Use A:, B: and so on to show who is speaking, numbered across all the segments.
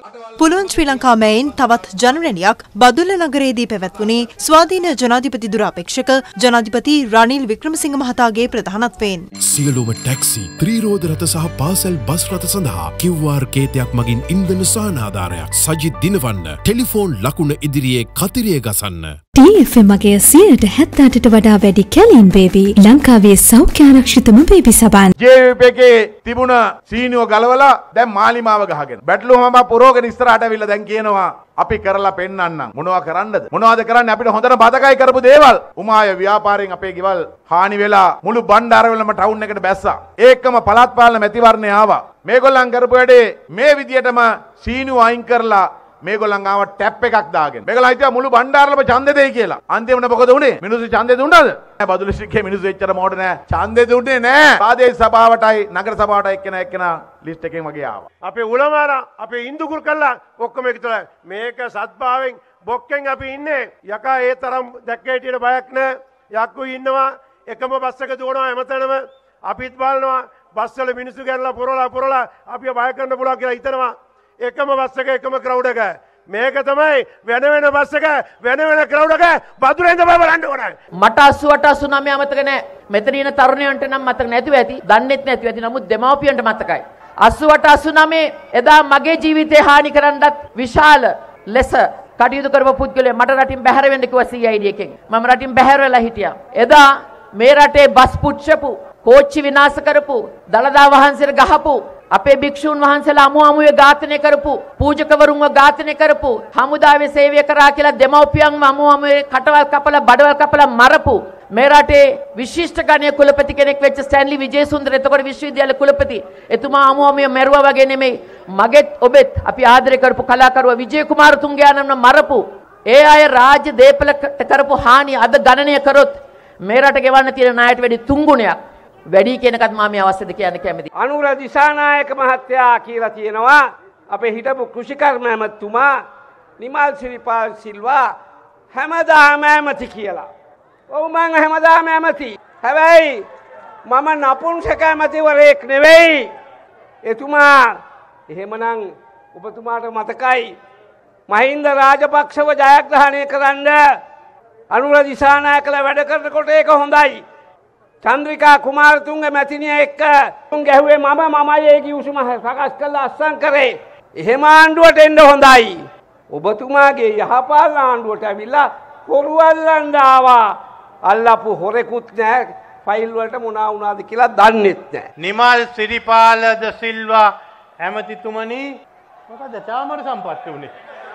A: පුළුවන් ශ්‍රී ලංකා මෙයින් තවත් ජනරැලියක් බදුල්ල නගරයේදී පැවැත්වුණේ ස්වාධීන ජනාධිපති දුරාපේක්ෂක ජනාධිපති රනිල් වික්‍රමසිංහ මහතාගේ ප්‍රධානත්වයෙන්.
B: සියලුම ටැක්සි, ත්‍රිරෝද රථ සහ පාසල් බස් රථ සඳහා QR කේතයක් මගින් ඉන්ධන සහනාධාරයක් සජිත් දිනවන්න. ටෙලිෆෝන් ලකුණ ඉදිරියේ කතිරිය ගසන්න.
C: TFM මගේ 70%ට වඩා වැඩි කැලීන් බේබි ලංකාවේ සෞඛ්‍ය ආරක්ෂිතම බේබි සබන්.
D: JVP එකේ තිබුණ සීනියෝ ගලවලා දැන් මාලිමාව ගහගෙන බැටළුවම පුරෝගෙන ඉස්සරහට අවිල්ලා දැන් කියනවා අපි කරලා පෙන්නන්නම්. මොනවා කරන්නද? මොනවද කරන්නේ? අපිට හොඳට බදකයි කරපු දේවල්. උමාය ව්‍යාපාරයෙන් අපේ ගෙවල් හානි වෙලා මුළු බණ්ඩාරවලම ටවුන් එකට බැස්සා. ඒකම පළාත් පාලන මැතිවරණය ආවා. මේගොල්ලන් කරපු වැඩේ මේ විදියටම සීනියෝ අයින් කරලා මේගොල්ලන් ආව ටැප් එකක් දාගෙන. මේගොල්ලන් හිතුවා මුළු බණ්ඩාරලම ඡන්දෙ දෙයි කියලා. අන්තිමට මොකද උනේ? මිනිස්සු ඡන්දෙ දුන්නද? නෑ බදුල්ල ශික්කේ මිනිස්සු එච්චර මොඩ නෑ. ඡන්දෙ දුන්නේ නෑ. ප්‍රාදේශ සභාවටයි නගර සභාවටයි එක්කෙනා ලිස්ට් එකෙන් වගේ ආවා.
E: අපේ උලමාලා අපේ ඉන්දුකුල් කළා ඔක්කොම එකතුල මේක සත්භාවයෙන් බොක්කෙන් අපි ඉන්නේ. යකා ඒ තරම් දැක්ක හිටියට බයක් නෑ. යක්කු ඉන්නවා එකම බස් එක දුවනවා හැමතැනම අපිත් බලනවා බස් වල මිනිස්සු ගැනලා පුරලා අපිව බය කරන්න පුළුවන් කියලා හිතනවා. එකම බස් එක එකම ක්‍රවුඩ් එක මේක තමයි වෙන බස් එක වෙන ක්‍රවුඩ් එක බදුලෙන් තමයි බලන්න ඕනේ.
F: මට 88 89 අමතක නැහැ. මෙතන ඉන්න තරුණයන්ට නම් මතක නැතිව ඇති, දන්නෙත් නැතිව ඇති. නමුත් දෙමව්පියන්ට මතකයි. 88 89 එදා මගේ ජීවිතේ හානි කරන්නත් විශාල ලෙස කටයුතු කරපු පුද්ගලයා මට රටින් බැහැර වෙන්න කිව්වා CID එකෙන්. මම රටින් බැහැර වෙලා හිටියා. එදා මේ රටේ බස් පුච්චපු, කෝච්චි විනාශ කරපු, දළදා වහන්සේට ගහපු, අපේ භික්ෂුන් වහන්සේලා අමුවේ ඝාතනය කරපු, පූජකවරුන්ව ඝාතනය කරපු, හමුදාවේ සේවය කරා කියලා දෙමව්පියන්ව අමුවේ කටවල් කපලා බඩවල් කපලා මරපු මේ රටේ විශිෂ්ට ගණයේ කුලපති කෙනෙක් වෙච්ච ස්ටැන්ලි විජේසුන්දර එතකොට විශ්වවිද්‍යාල කුලපති එතුමා අමුවේ මැරුවා වගේ නෙමෙයි මගෙත් ඔබෙත් අපි ආදරය කරපු කලාකරුවා විජේ කුමාරතුංගයාණන්ව මරපු ඒ අය රාජ්‍ය දේපලකට කරපු හානිය අද ගණනය කරොත් මේ රට ගෙවන්න තියෙන ණයට වැඩි 3 ගුණයක් වැඩි කියන එකත් මම මේ අවස්ථාවේ කියන්න කැමතියි.
G: අනුර දිසානායක මහත්තයා කියලා තියෙනවා අපේ හිටපු කෘෂිකර්ම ඇමතුමා නිමල් සිරිපාල් සිල්වා හැමදාම ඇමති කියලා. ඔව් මං හැමදාම ඇමති. හැබැයි මම නපුංසක ඇමතිවරයෙක් නෙවෙයි. එතුමා එහෙමනම් ඔබතුමාට මතකයි මහින්ද රාජපක්ෂව ජයග්‍රහණය කරන්න අනුර දිසානායකලා වැඩ කරනකොට ඒක හොඳයි. චන්ද්‍රිකා කුමාරතුංග මැතිණිය එක්ක තුන් ගැහුවේ මමයි ඒ කිව්සුම සකස් කළා අස්සම් කරේ. එහෙම ආණ්ඩුවට එන්න හොඳයි. ඔබතුමාගේ යහපාලන ආණ්ඩුවට ඇවිල්ලා හොරු අල්ලන්න ආවා. අල්ලපු හොරෙකුත් නැහැ. ෆයිල් වලට මොනවා වුණාද කියලා දන්නෙත් නැහැ.
H: නිමල් සිරිපාල ද සිල්වා ඇමතිතුමනි මොකද චාමර සම්පත් උනේ?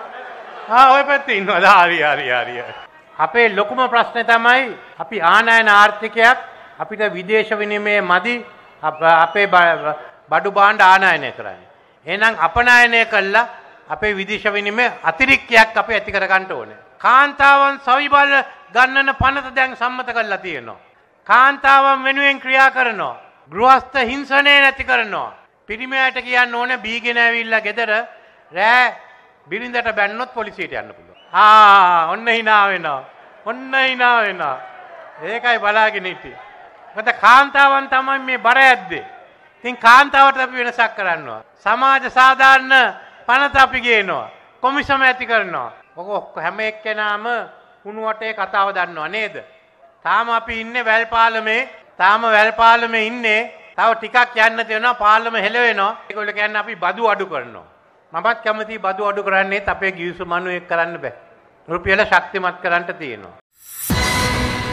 H: ඔය පැත්තේ ඉන්නවද? හරි. අපේ ලොකුම ප්‍රශ්නේ තමයි අපි ආනයන ආර්ථිකයක් අපිට විදේශ විනිමය මදි අපේ බඩු භාණ්ඩ ආනයනය කරන්නේ. එහෙනම් අපනයනය කළා අපේ විදේශ විනිමය අතිරික්තයක් අපි ඇති කර ගන්න ඕනේ. කාන්තාවන් සවිබල ගන්නන පනත දැන් සම්මත කරලා තියෙනවා. කාන්තාවන් වෙනුවෙන් ක්‍රියා කරනවා. ගෘහස්ත හිංසනය නැති කරනවා. පිරිමියට කියන්න ඕනේ බීගෙන ඇවිල්ලා ගෙදර රෑ බිරිඳට බැන්නොත් පොලිසියට යන්න පුළුවන්. ඔන්න hina වෙනවා. ඒකයි බලාගෙන හිටියේ. මොකද කාන්තාවන් තමයි මේ බර ඇද්දේ. ඉතින් කාන්තාවට අපි වෙනසක් කරනවා. සමාජ සාධාරණ පනත අපි ගේනවා. කොමිසම ඇති කරනවා. ඔක හැම එක්කෙනාම කුණු වටේ කතාව දන්නවා නේද? තාම අපි ඉන්නේ වැල්පාලමේ ඉන්නේ. තව ටිකක් යන්න තියෙනවා පාර්ලිමේ හෙලවෙනවා. ඒගොල්ලෝ කියන්නේ අපි බදු අඩු කරනවා. මමත් කැමතියි බදු අඩු කරන්නේත් අපේ ගිවිසුම අනුව ඒක කරන්න බෑ. රුපියල ශක්තිමත් කරන්න තියෙනවා.